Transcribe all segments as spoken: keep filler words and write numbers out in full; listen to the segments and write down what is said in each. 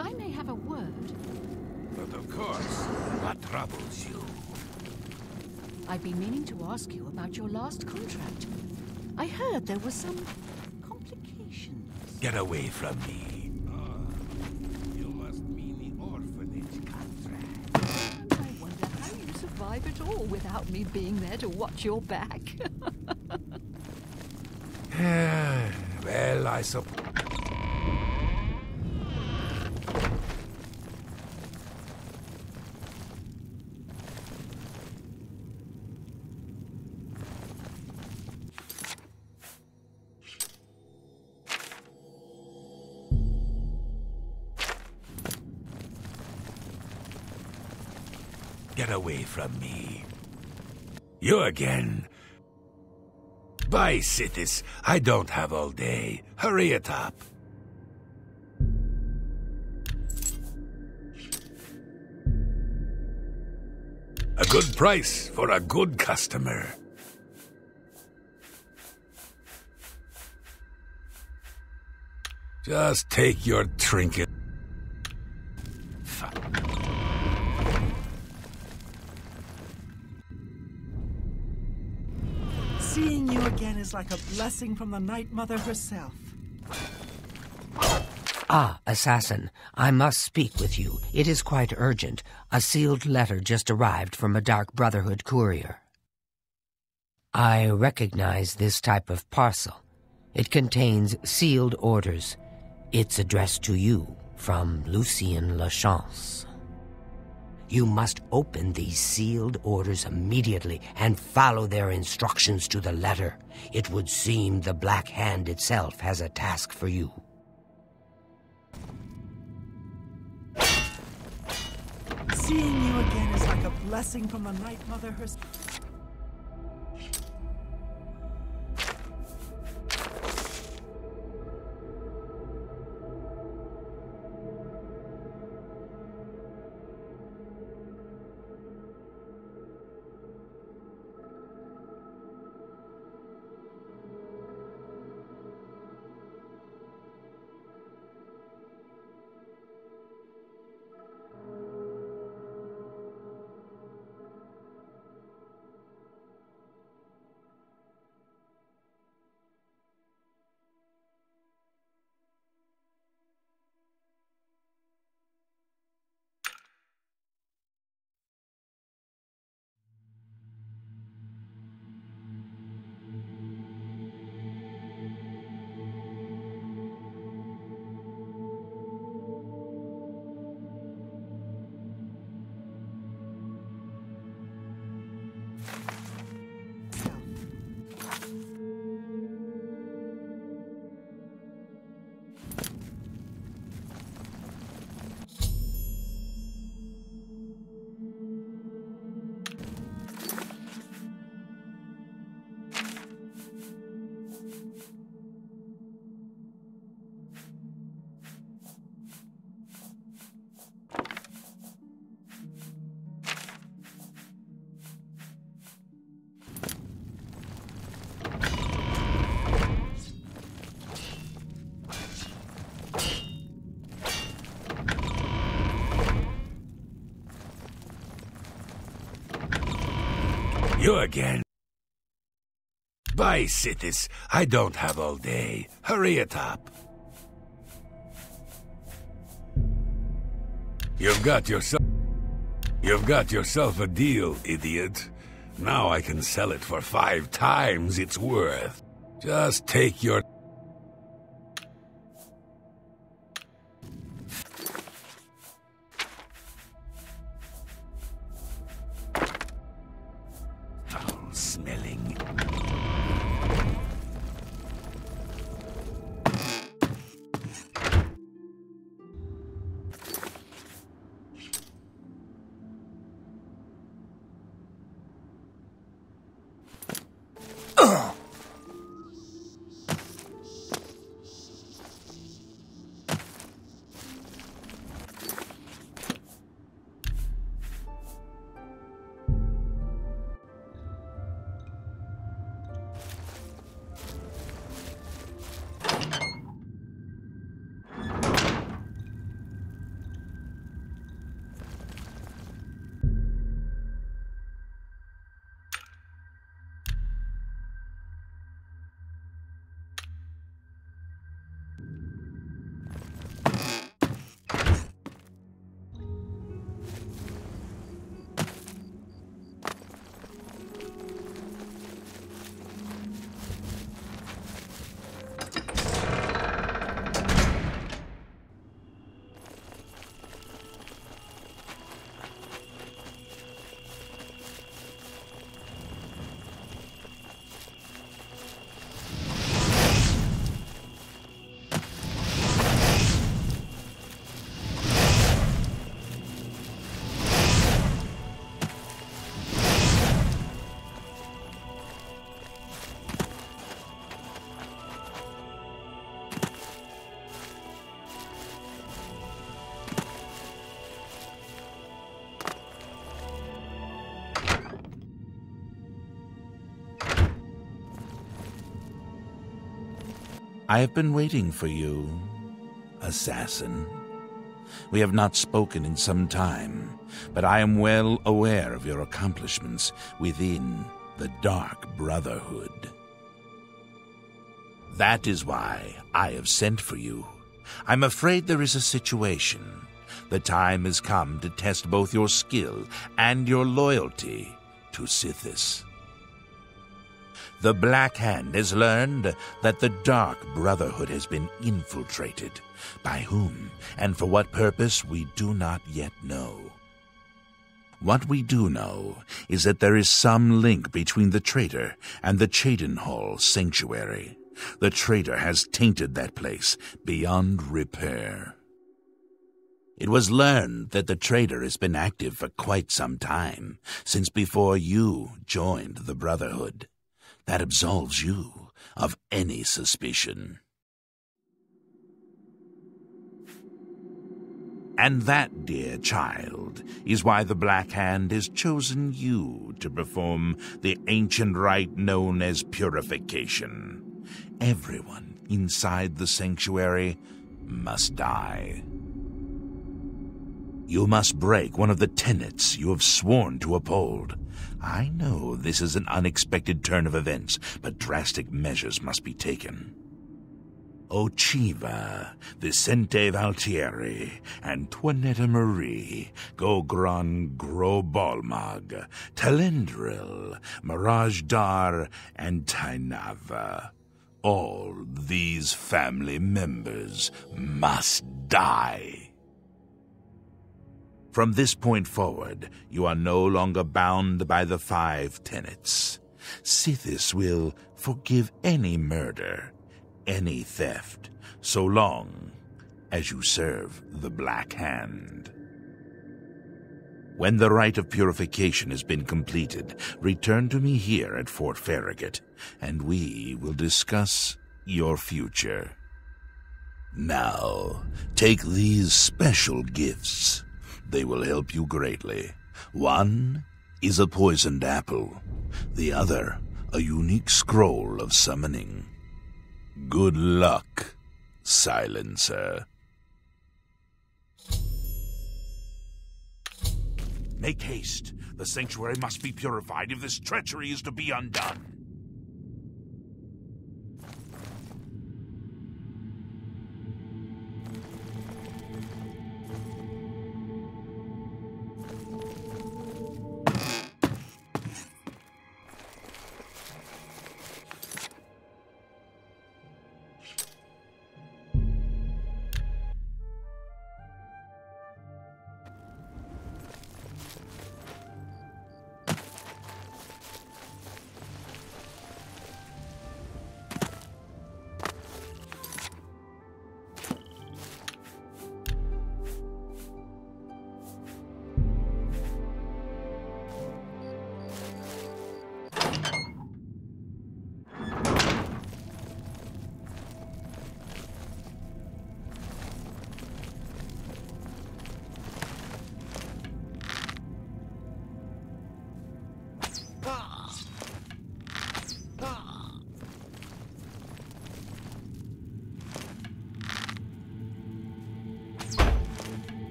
I may have a word... But of course, what troubles you? I've been meaning to ask you about your last contract. I heard there were some complications. Get away from me. Oh, you must mean the orphanage contract. I wonder how you survive it all without me being there to watch your back. Well, I suppose... Get away from me. You again. Bye, Sithis. I don't have all day. Hurry it up. A good price for a good customer. Just take your trinket. Seeing you again is like a blessing from the Night Mother herself. Ah, Assassin, I must speak with you. It is quite urgent. A sealed letter just arrived from a Dark Brotherhood courier. I recognize this type of parcel. It contains sealed orders. It's addressed to you from Lucien Lachance. You must open these sealed orders immediately and follow their instructions to the letter. It would seem the Black Hand itself has a task for you. Seeing you again is like a blessing from the Night Mother herself. You again. Bye, Sithis. I don't have all day. Hurry it up. You've got yourself... You've got yourself a deal, idiot. Now I can sell it for five times its worth. Just take your... Foul-smelling... I have been waiting for you, assassin. We have not spoken in some time, but I am well aware of your accomplishments within the Dark Brotherhood. That is why I have sent for you. I'm afraid there is a situation. The time has come to test both your skill and your loyalty to Sithis. The Black Hand has learned that the Dark Brotherhood has been infiltrated. By whom and for what purpose we do not yet know. What we do know is that there is some link between the traitor and the Cheydinhal Sanctuary. The traitor has tainted that place beyond repair. It was learned that the traitor has been active for quite some time, since before you joined the Brotherhood. That absolves you of any suspicion. And that, dear child, is why the Black Hand has chosen you to perform the ancient rite known as Purification. Everyone inside the sanctuary must die. You must break one of the tenets you have sworn to uphold. I know this is an unexpected turn of events, but drastic measures must be taken. Ochiva, Vicente Valtieri, Antoinetta Marie, Gogron Grobalmag, Talendril, Mirage Dar, and Tainava. All these family members must die. From this point forward, you are no longer bound by the five tenets. Sithis will forgive any murder, any theft, so long as you serve the Black Hand. When the rite of purification has been completed, return to me here at Fort Farragut, and we will discuss your future. Now, take these special gifts. They will help you greatly. One is a poisoned apple. The other, a unique scroll of summoning. Good luck, Silencer. Make haste. The sanctuary must be purified if this treachery is to be undone.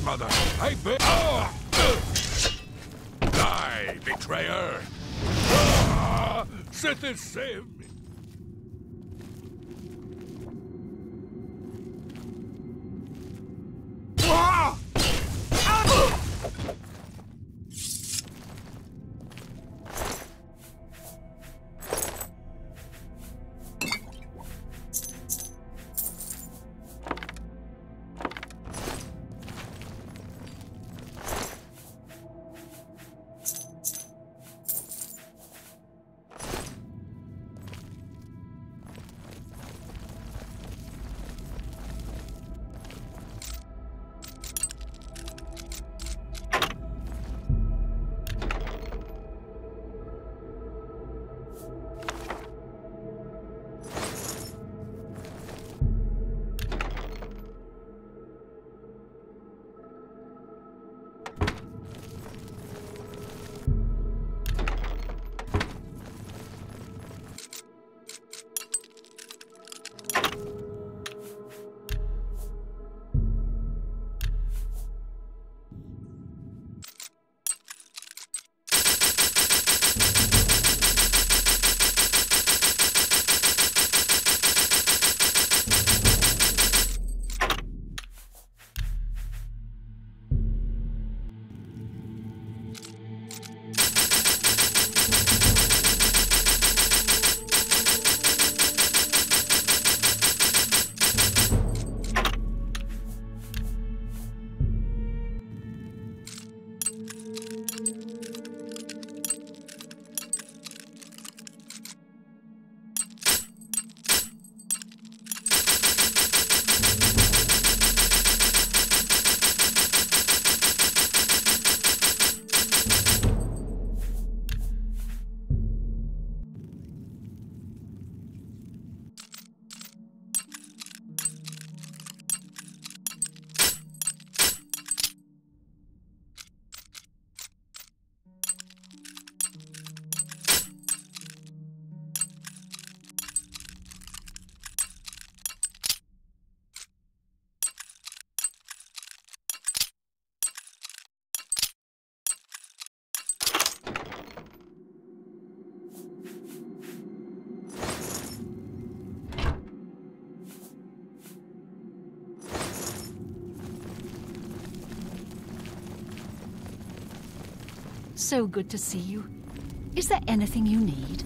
mother. I bet. Ah! Die, betrayer! Ah! Sithis, save me! Ah! Ah! So good to see you. Is there anything you need?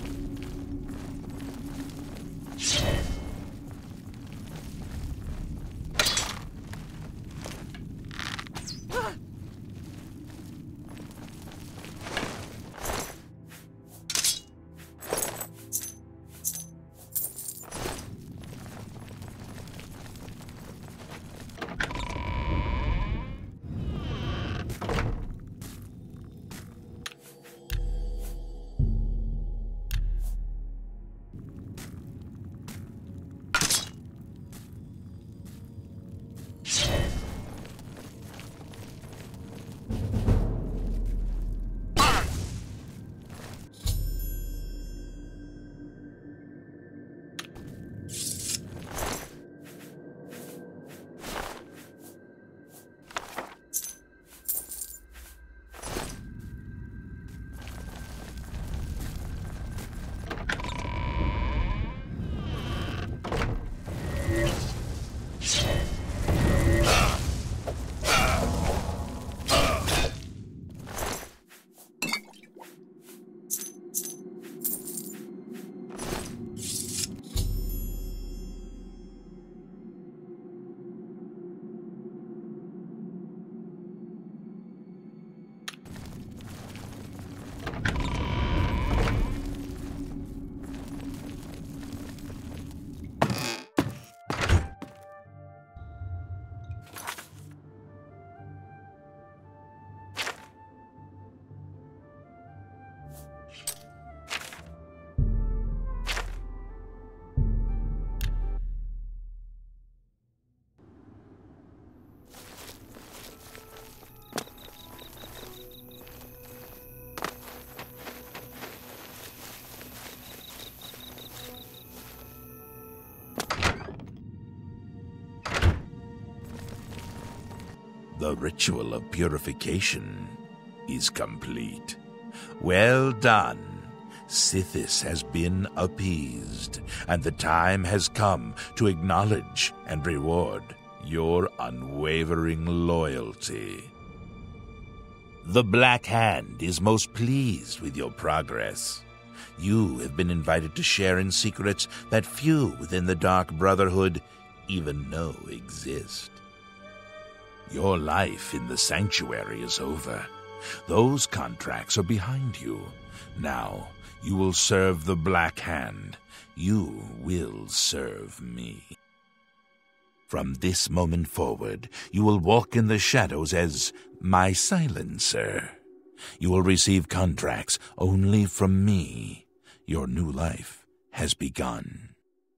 ritual of purification is complete. Well done. Sithis has been appeased, and the time has come to acknowledge and reward your unwavering loyalty. The Black Hand is most pleased with your progress. You have been invited to share in secrets that few within the Dark Brotherhood even know exist. Your life in the sanctuary is over. Those contracts are behind you. Now, you will serve the Black Hand. You will serve me. From this moment forward, you will walk in the shadows as my silencer. You will receive contracts only from me. Your new life has begun.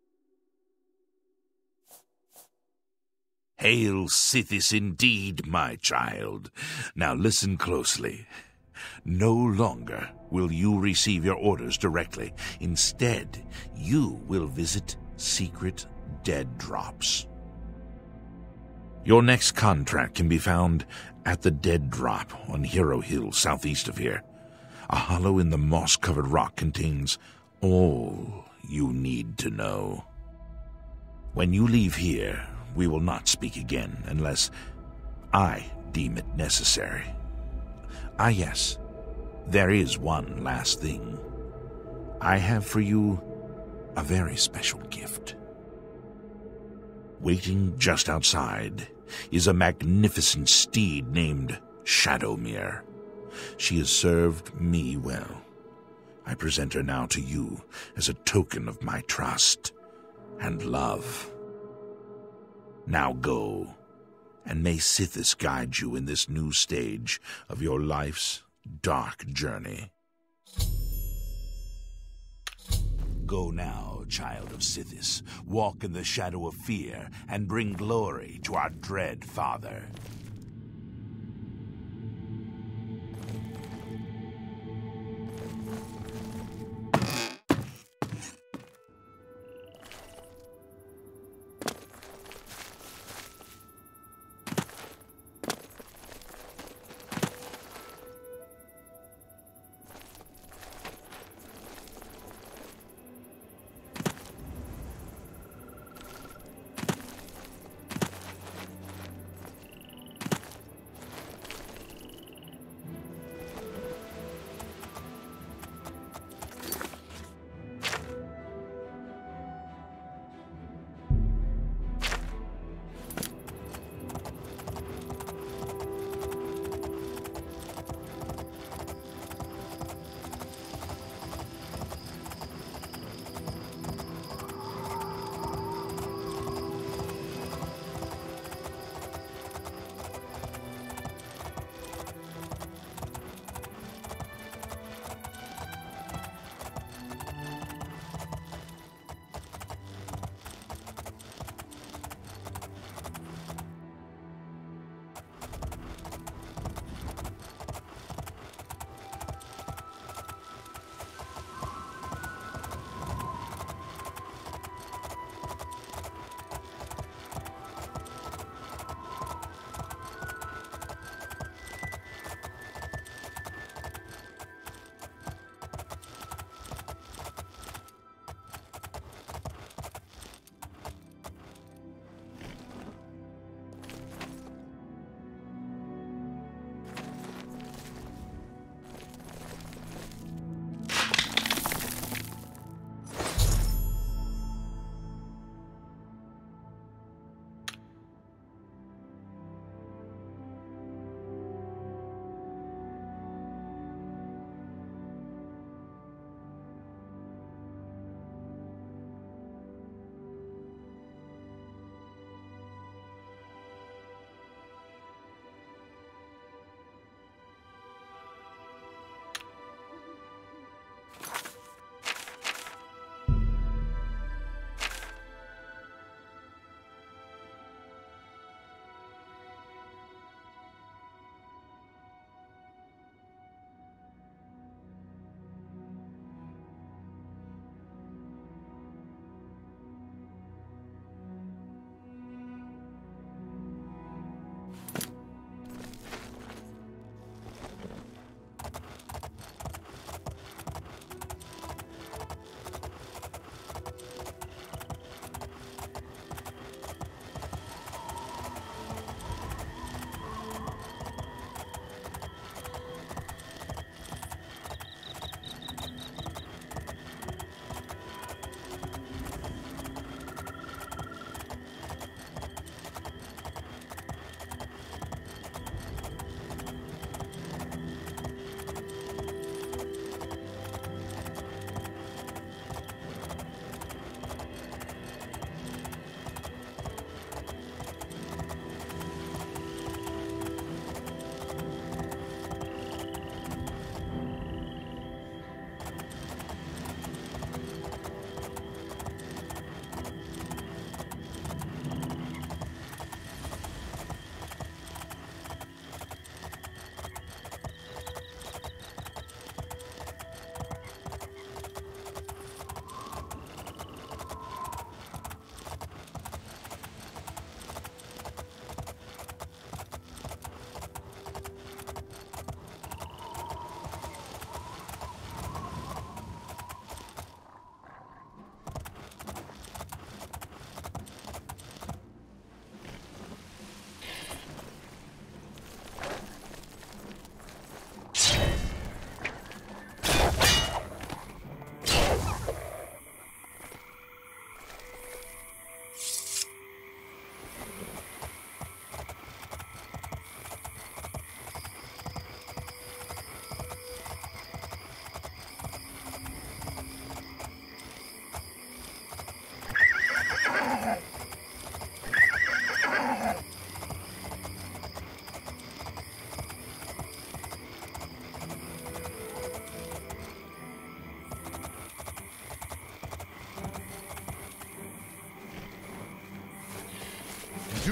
Hail Sithis indeed, my child. Now listen closely. No longer will you receive your orders directly. Instead, you will visit secret dead drops. Your next contract can be found at the Dead Drop on Hero Hill, southeast of here. A hollow in the moss-covered rock contains all you need to know. When you leave here, we will not speak again unless I deem it necessary. Ah, yes, there is one last thing. I have for you a very special gift. Waiting just outside is a magnificent steed named Shadowmere. She has served me well. I present her now to you as a token of my trust and love. Now go, and may Sithis guide you in this new stage of your life's dark journey. Go now, child of Sithis. Walk in the shadow of fear and bring glory to our dread father.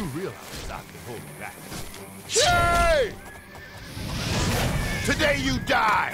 realize I can hold you back. Hey! Today you die!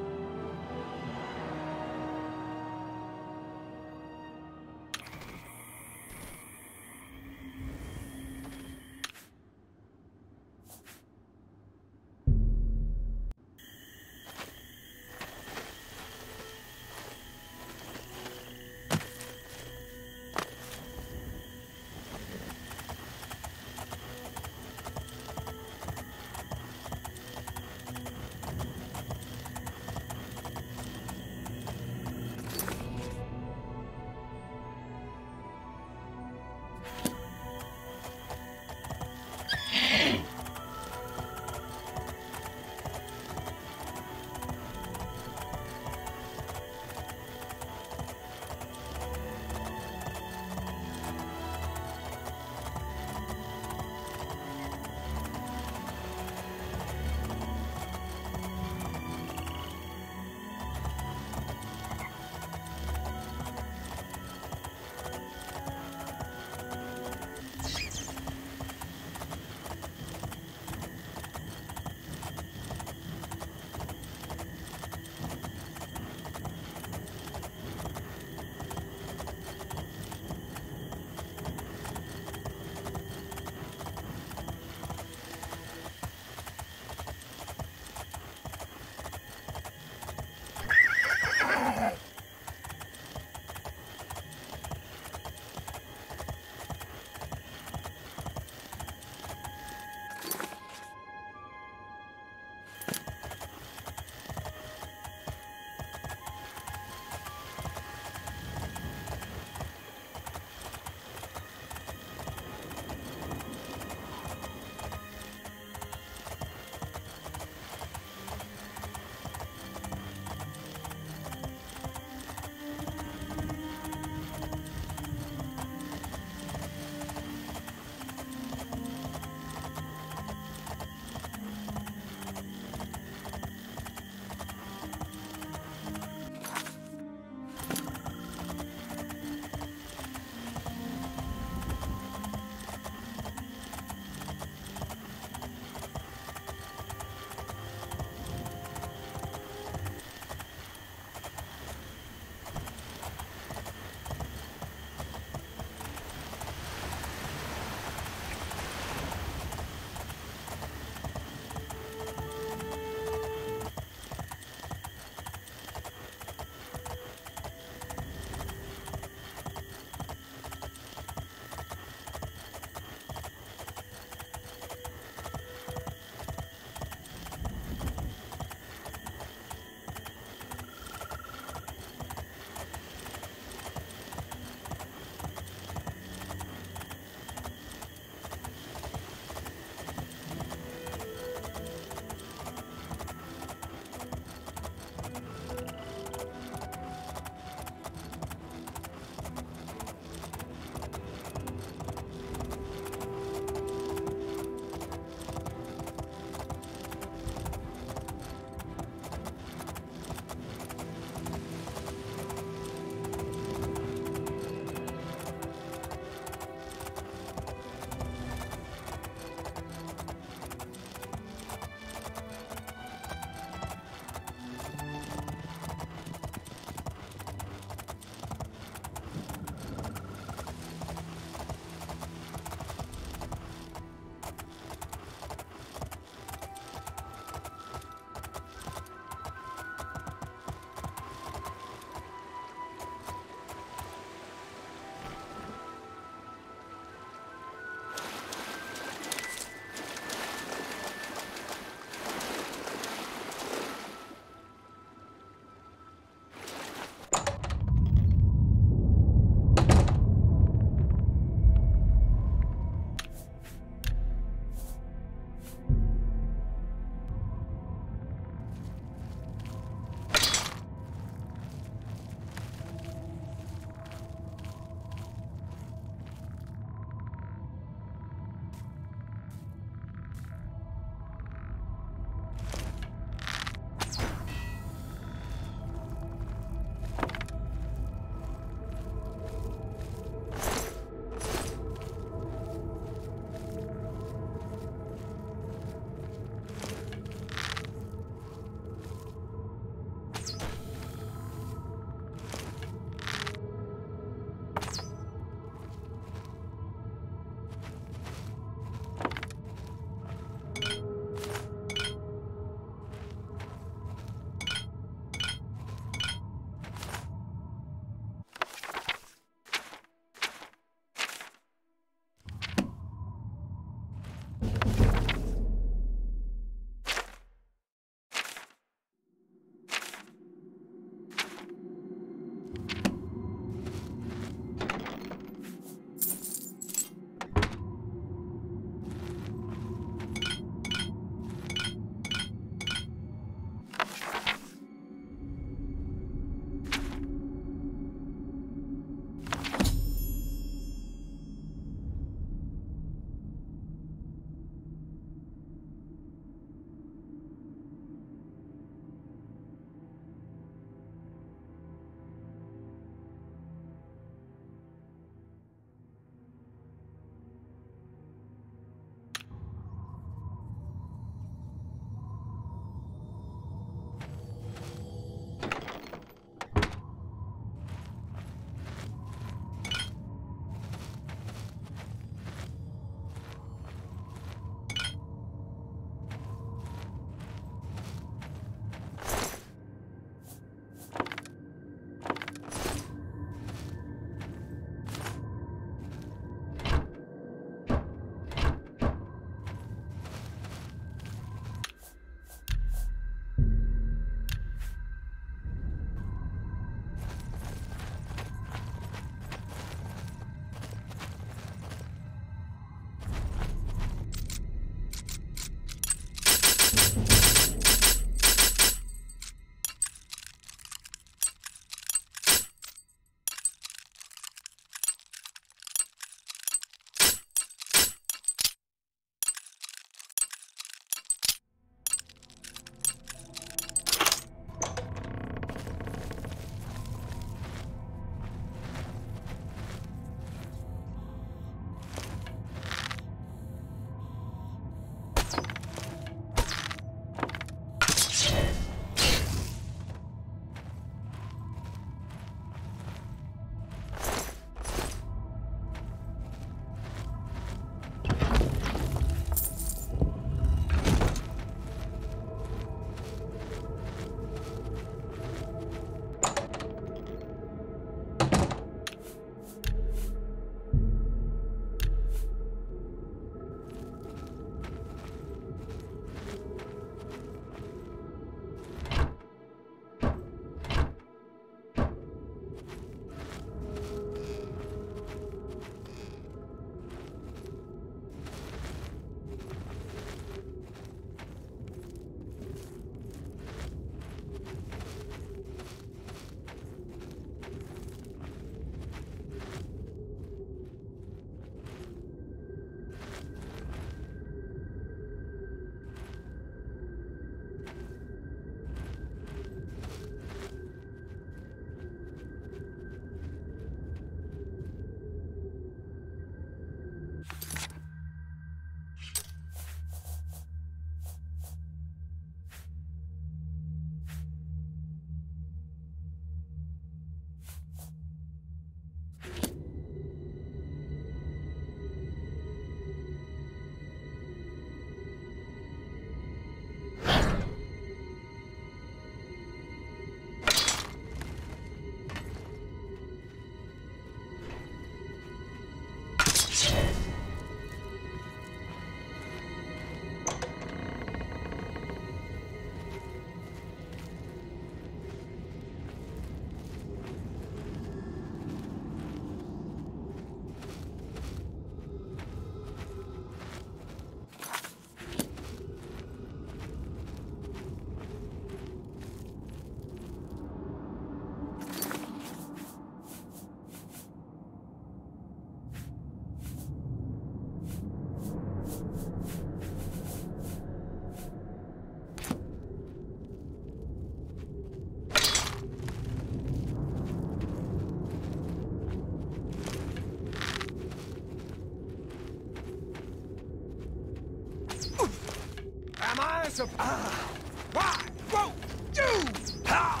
It's a... Ah! Why? Whoa! You! Ha!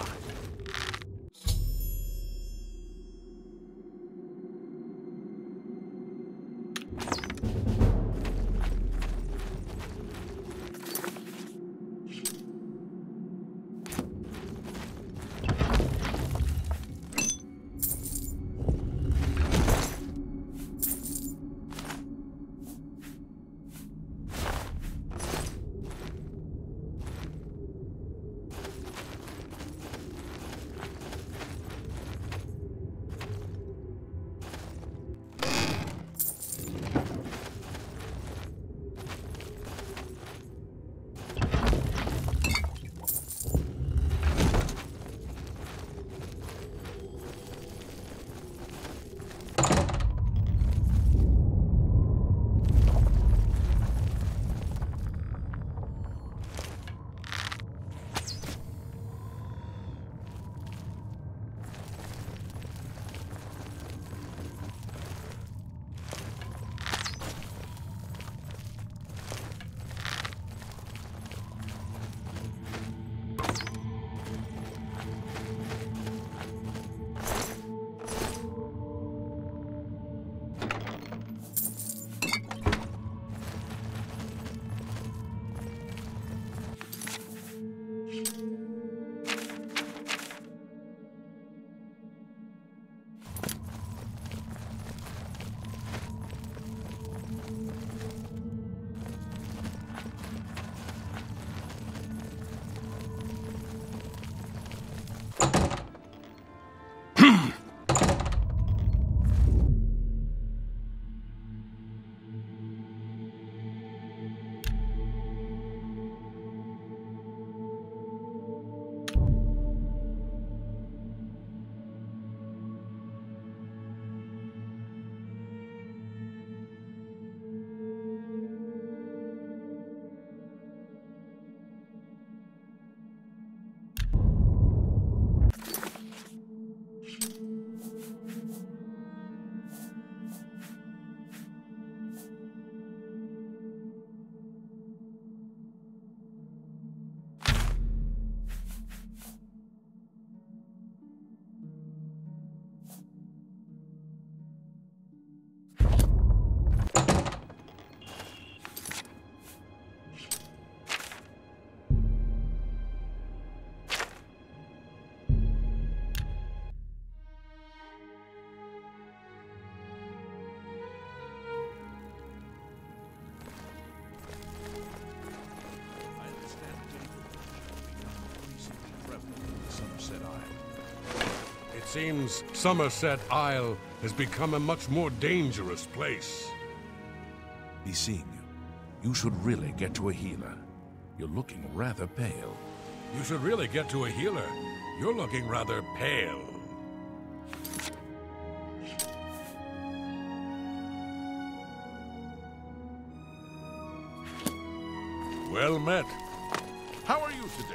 It seems Somerset Isle has become a much more dangerous place. Be seeing you. You should really get to a healer. You're looking rather pale. You should really get to a healer. You're looking rather pale. Well met. How are you today?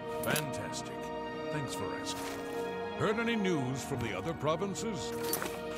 Fantastic. Thanks for asking. Heard any news from the other provinces?